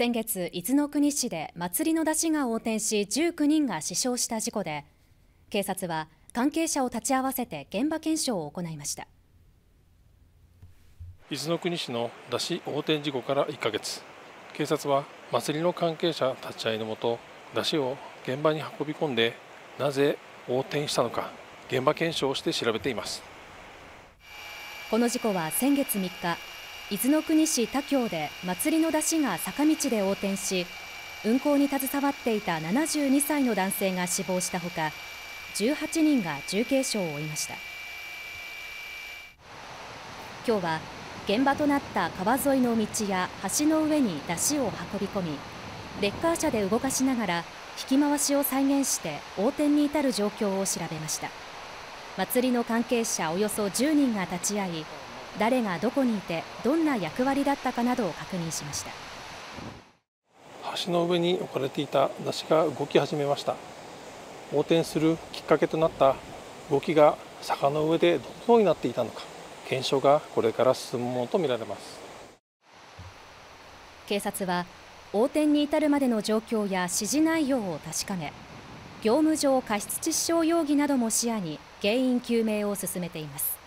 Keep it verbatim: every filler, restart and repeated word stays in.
先月、伊豆の国市で祭りの山車が横転しじゅうきゅうにんが死傷した事故で、警察は関係者を立ち会わせて現場検証を行いました。 伊豆の国市の山車横転事故からいっかげつ、警察は祭りの関係者立ち会いのもと、山車を現場に運び込んで、なぜ横転したのか現場検証をして調べています。 この事故は先月みっか、伊豆の国市田京で祭りの山車が坂道で横転し、運行に携わっていたななじゅうにさいの男性が死亡したほか、じゅうはちにんが重軽傷を負いました。今日は現場となった川沿いの道や橋の上に山車を運び込み、レッカー車で動かしながら引き回しを再現して横転に至る状況を調べました。祭りの関係者およそじゅうにんが立ち会い、誰がどこにいてどんな役割だったかなどを確認しました。 橋の上に置かれていた山車が動き始めました。横転するきっかけとなった動きが坂の上でどのようになっていたのか、検証がこれから進むものとみられます。 警察は横転に至るまでの状況や指示内容を確かめ、業務上過失致死傷容疑なども視野に原因究明を進めています。